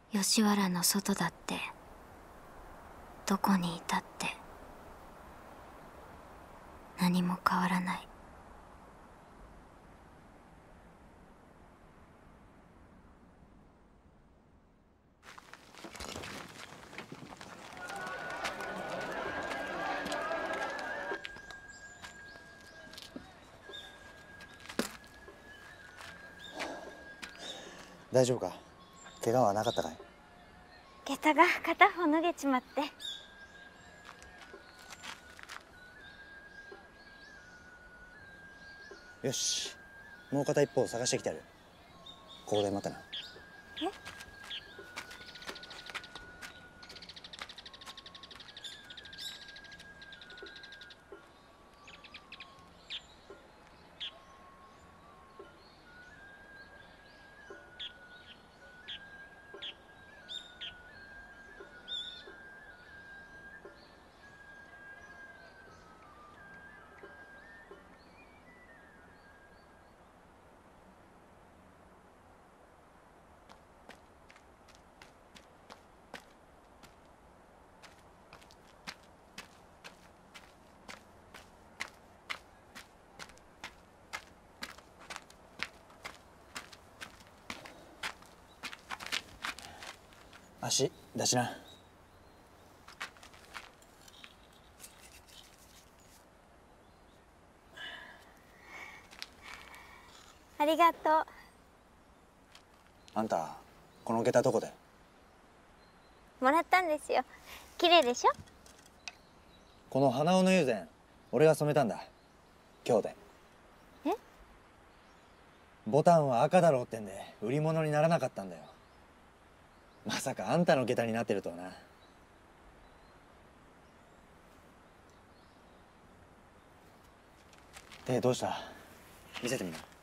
吉原の外だってどこにいたって何も変わらない。 大丈夫か？怪我はなかったかい？ 下駄が片方脱げちまって。 よし、もう片一方探してきてやる。ここで待ってな。 え？ 足出しな。 ありがとう。 あんたこの下駄どこで？ もらったんですよ。綺麗でしょ？ この鼻緒の友禅、俺が染めたんだ。今日で。 え？ ボタンは赤だろうってんで売り物にならなかったんだよ。まさかあんたの下駄になってるとはな。でどうした？見せてみな。